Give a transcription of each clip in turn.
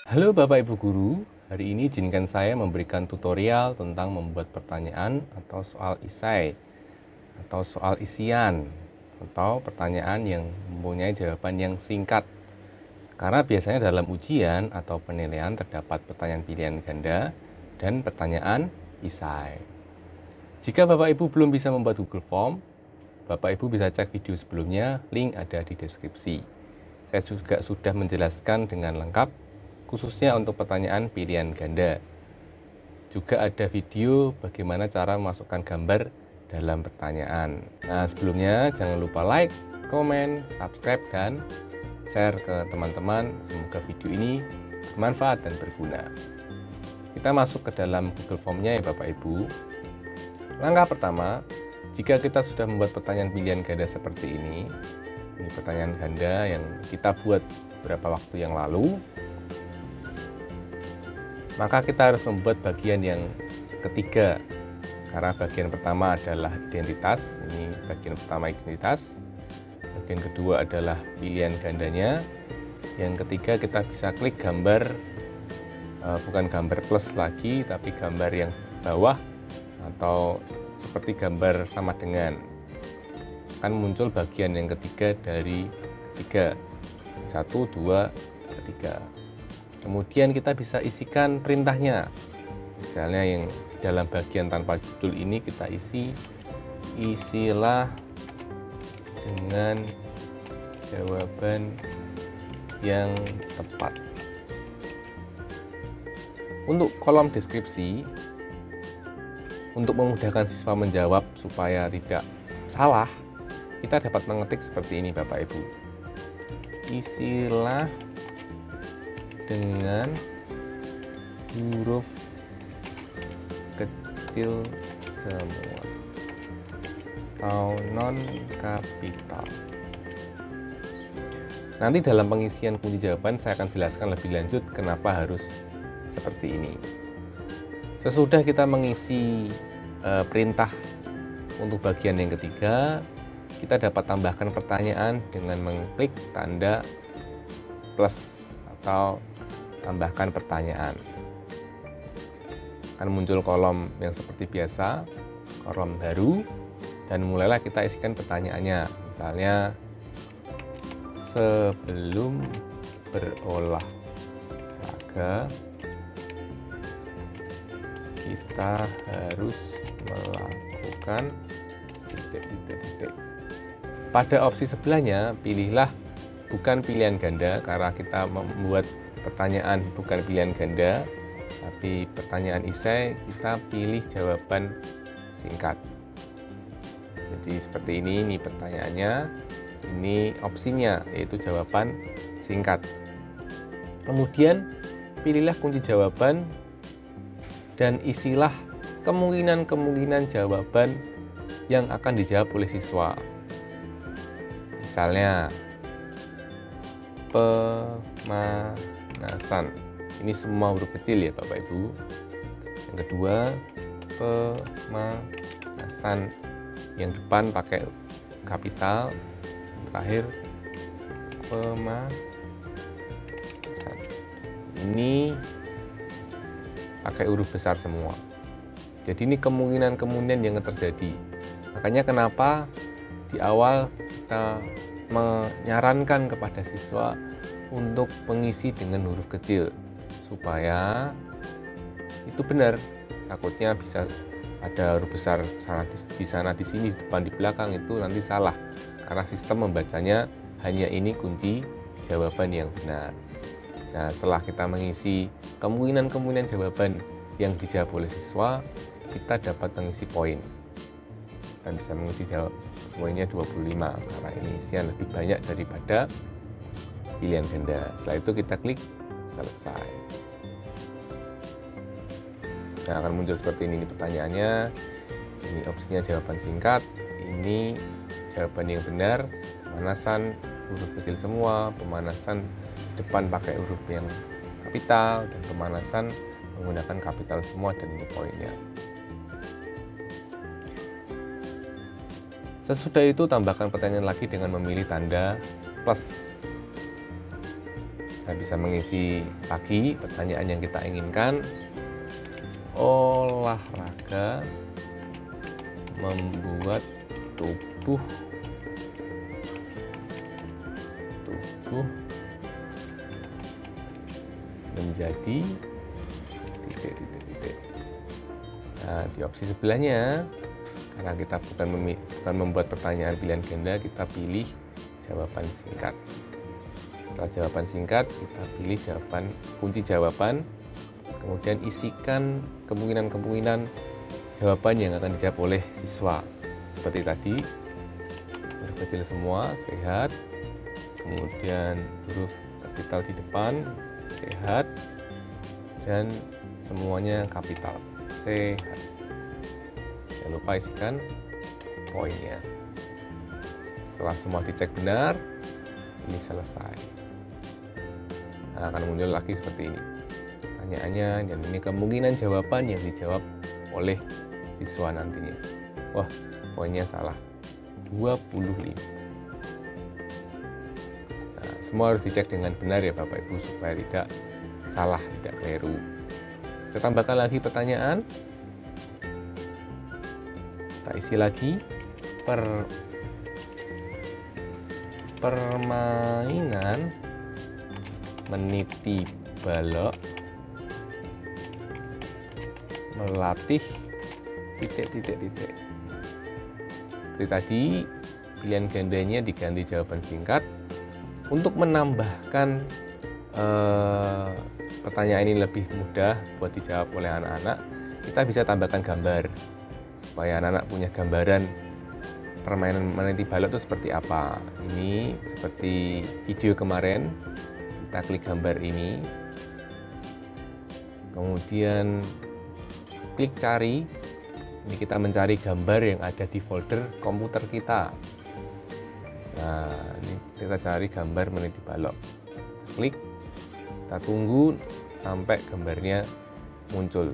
Halo Bapak Ibu Guru, hari ini izinkan saya memberikan tutorial tentang membuat pertanyaan atau soal esai, atau soal isian, atau pertanyaan yang mempunyai jawaban yang singkat. Karena biasanya dalam ujian atau penilaian terdapat pertanyaan pilihan ganda dan pertanyaan esai. Jika Bapak Ibu belum bisa membuat Google Form, Bapak Ibu bisa cek video sebelumnya, link ada di deskripsi. Saya juga sudah menjelaskan dengan lengkap, khususnya untuk pertanyaan pilihan ganda. Juga ada video bagaimana cara memasukkan gambar dalam pertanyaan. Nah, sebelumnya jangan lupa like, komen, subscribe, dan share ke teman-teman. Semoga video ini bermanfaat dan berguna. Kita masuk ke dalam Google Form-nya ya Bapak Ibu. Langkah pertama, jika kita sudah membuat pertanyaan pilihan ganda seperti ini pertanyaan ganda yang kita buat beberapa waktu yang lalu, maka kita harus membuat bagian yang ketiga. Karena bagian pertama adalah identitas, ini bagian pertama identitas. Bagian kedua adalah pilihan gandanya. Yang ketiga kita bisa klik gambar, bukan gambar plus lagi, tapi gambar yang bawah atau seperti gambar sama dengan. Akan muncul bagian yang ketiga dari ketiga, 1, 2, 3. Kemudian kita bisa isikan perintahnya. Misalnya yang dalam bagian tanpa judul ini kita isilah dengan jawaban yang tepat. Untuk kolom deskripsi, untuk memudahkan siswa menjawab supaya tidak salah, kita dapat mengetik seperti ini Bapak Ibu. Isilah dengan huruf kecil semua atau non kapital. Nanti dalam pengisian kunci jawaban saya akan jelaskan lebih lanjut kenapa harus seperti ini. Sesudah kita mengisi perintah untuk bagian yang ketiga, kita dapat tambahkan pertanyaan dengan mengklik tanda plus atau tambahkan pertanyaan. Akan muncul kolom yang seperti biasa, kolom baru, dan mulailah kita isikan pertanyaannya. Misalnya, sebelum berolahraga, kita harus melakukan titik. Pada opsi sebelahnya, pilihlah bukan pilihan ganda, karena kita membuat pertanyaan bukan pilihan ganda, tapi pertanyaan esai, kita pilih jawaban singkat. Jadi seperti ini pertanyaannya, ini opsinya, yaitu jawaban singkat. Kemudian pilihlah kunci jawaban dan isilah kemungkinan-kemungkinan jawaban yang akan dijawab oleh siswa. Misalnya, pemanasan. Ini semua huruf kecil ya Bapak Ibu. Yang kedua, pemanasan. Yang depan pakai kapital. Terakhir, pemanasan. Ini pakai huruf besar semua. Jadi ini kemungkinan-kemungkinan yang terjadi. Makanya kenapa di awal kita menyarankan kepada siswa untuk mengisi dengan huruf kecil supaya itu benar. Takutnya bisa ada huruf besar di sana, di sini, di depan, di belakang, itu nanti salah karena sistem membacanya hanya ini kunci jawaban yang benar. Nah, setelah kita mengisi kemungkinan-kemungkinan jawaban yang dijawab oleh siswa, kita dapat mengisi poin. Kita bisa mengisi poinnya 25 karena ini isian lebih banyak daripada pilihan ganda. Setelah itu kita klik selesai. Nah, akan muncul seperti ini pertanyaannya. Ini opsinya jawaban singkat, ini jawaban yang benar, pemanasan huruf kecil semua, pemanasan depan pakai huruf yang kapital, dan pemanasan menggunakan kapital semua, dan ini poinnya. Sesudah itu tambahkan pertanyaan lagi dengan memilih tanda plus. Kita bisa mengisi lagi pertanyaan yang kita inginkan. Olahraga membuat tubuh menjadi titik. Nah, di opsi sebelahnya, karena kita bukan membuat pertanyaan pilihan ganda, kita pilih jawaban singkat. Setelah jawaban singkat, kita pilih kunci jawaban, kemudian isikan kemungkinan jawaban yang akan dijawab oleh siswa. Seperti tadi, huruf kecil semua, sehat, kemudian huruf kapital di depan, sehat, dan semuanya kapital, sehat. Jangan lupa isikan poinnya. Setelah semua dicek benar, ini selesai. Nah, akan muncul lagi seperti ini pertanyaannya, dan ini kemungkinan jawaban yang dijawab oleh siswa nantinya. Wah, poinnya salah, 25. Nah, semua harus dicek dengan benar ya Bapak Ibu, supaya tidak salah, tidak keliru. Kita tambahkan lagi pertanyaan, kita isi lagi. Permainan meniti balok melatih titik. Seperti tadi, pilihan gandanya diganti jawaban singkat. Untuk menambahkan pertanyaan ini lebih mudah buat dijawab oleh anak-anak, kita bisa tambahkan gambar supaya anak-anak punya gambaran permainan meniti balok itu seperti apa. Ini seperti video kemarin, kita klik gambar ini, kemudian klik cari. Ini kita mencari gambar yang ada di folder komputer kita. Nah, ini kita cari gambar meniti balok. Klik, kita tunggu sampai gambarnya muncul.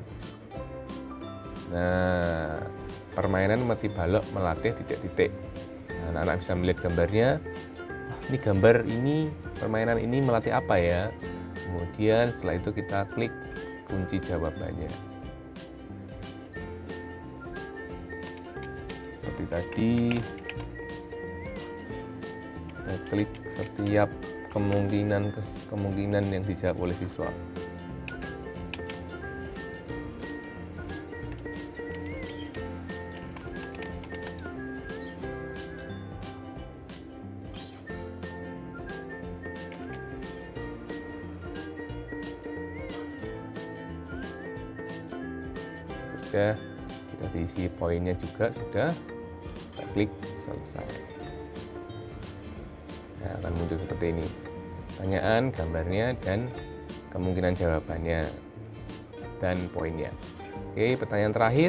Nah, permainan meniti balok melatih titik. Nah, anak-anak bisa melihat gambarnya. Ini gambar ini, permainan ini melatih apa ya? Kemudian setelah itu kita klik kunci jawabannya. Seperti tadi, kita klik setiap kemungkinan yang dijawab oleh siswa. Sudah, kita diisi poinnya juga sudah, kita klik selesai. Nah, akan muncul seperti ini pertanyaan, gambarnya, dan kemungkinan jawabannya dan poinnya. Oke, pertanyaan terakhir.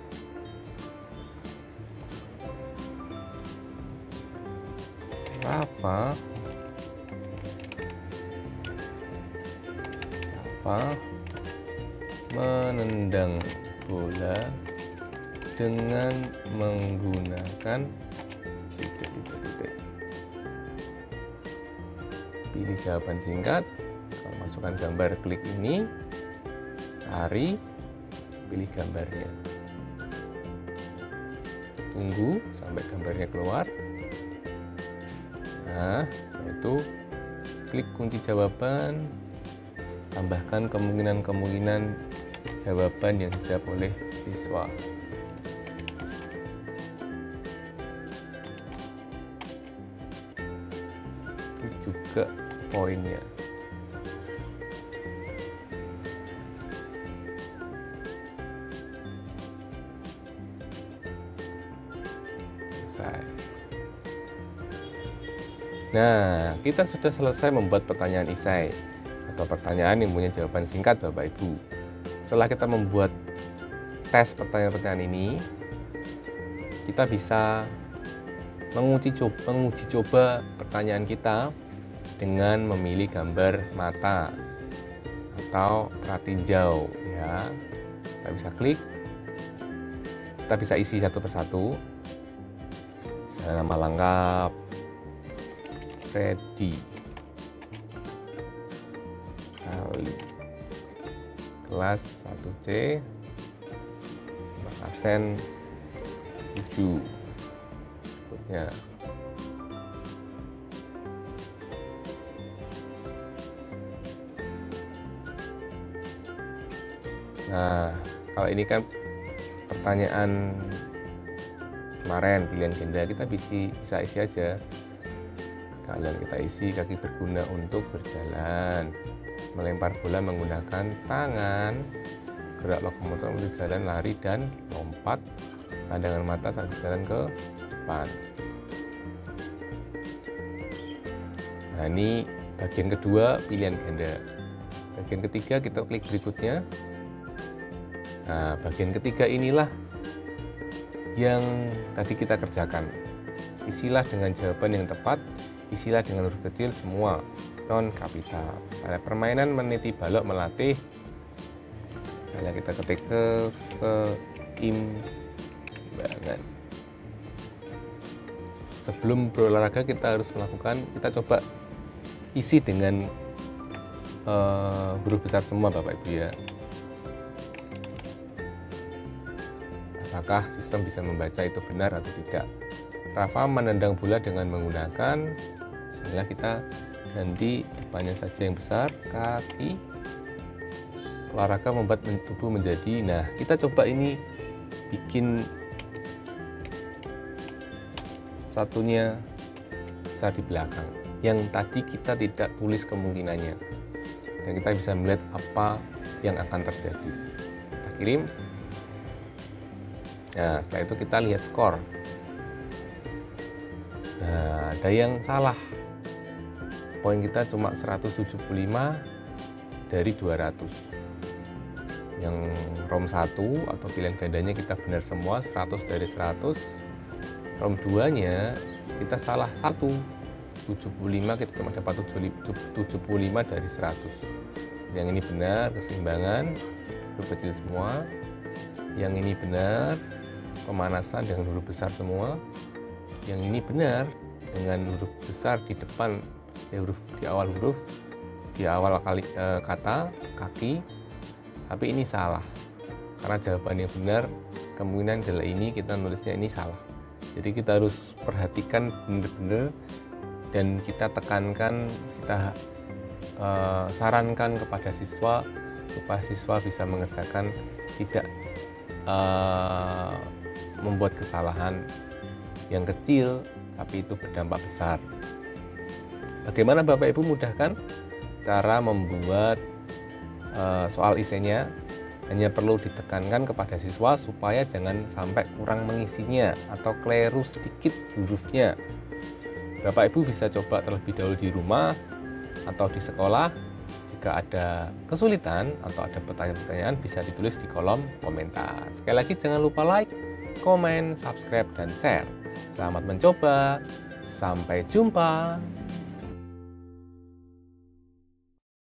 Rafa menendang bola dengan menggunakan titik. Pilih jawaban singkat. Kalau masukkan gambar, klik ini, cari, pilih gambarnya. Tunggu sampai gambarnya keluar. Nah, itu klik kunci jawaban, tambahkan kemungkinan jawaban yang dijawab oleh siswa. Itu juga poinnya. Selesai. Nah, kita sudah selesai membuat pertanyaan esai atau pertanyaan yang punya jawaban singkat, Bapak Ibu. Setelah kita membuat tes pertanyaan-pertanyaan ini, kita bisa menguji coba pertanyaan kita dengan memilih gambar mata atau pratinjau ya. Kita bisa klik, kita bisa isi satu persatu. Misalnya nama lengkap Freddy. kali kelas 1C absen 7 berikutnya. Nah, kalau ini kan pertanyaan kemarin pilihan ganda, kita bisa isi aja. Kalian kita isi kaki berguna untuk berjalan, melempar bola menggunakan tangan, gerak lokomotor untuk jalan, lari dan lompat, pandangan mata saat berjalan ke depan. Nah, ini bagian kedua pilihan ganda. Bagian ketiga kita klik berikutnya. Nah, bagian ketiga inilah yang tadi kita kerjakan. Isilah dengan jawaban yang tepat, isilah dengan huruf kecil semua non kapital. Pada permainan meniti balok melatih, misalnya kita ketik keseimbangan. Sebelum berolahraga kita harus melakukan, kita coba isi dengan huruf besar semua Bapak Ibu ya. Apakah sistem bisa membaca itu benar atau tidak? Rafa menendang bola dengan menggunakan, misalnya kita ganti depannya saja yang besar, kaki. Olahraga membuat tubuh menjadi, nah kita coba ini bikin satunya besar di belakang. Yang tadi kita tidak tulis kemungkinannya. Dan kita bisa melihat apa yang akan terjadi. Kita kirim. Nah, setelah itu kita lihat skor. Nah, ada yang salah. Poin kita cuma 175 dari 200. Yang ROM 1 atau pilihan gandanya kita benar semua, 100 dari 100. ROM 2-nya kita salah 1. 75 kita cuma dapat 75 dari 100. Yang ini benar, keseimbangan, huruf kecil semua. Yang ini benar, pemanasan dengan huruf besar semua. Yang ini benar dengan huruf besar di depan, huruf di awal huruf, di awal kata kaki. Tapi ini salah karena jawaban yang benar kemungkinan adalah ini, kita nulisnya ini salah. Jadi kita harus perhatikan benar-benar dan kita tekankan, kita sarankan kepada siswa supaya siswa bisa mengerjakan, tidak membuat kesalahan yang kecil tapi itu berdampak besar. Bagaimana Bapak Ibu mudahkan cara membuat soal esainya? Hanya perlu ditekankan kepada siswa supaya jangan sampai kurang mengisinya atau keliru sedikit hurufnya. Bapak Ibu bisa coba terlebih dahulu di rumah atau di sekolah. Jika ada kesulitan atau ada pertanyaan-pertanyaan bisa ditulis di kolom komentar. Sekali lagi jangan lupa like, komen, subscribe, dan share. Selamat mencoba. Sampai jumpa.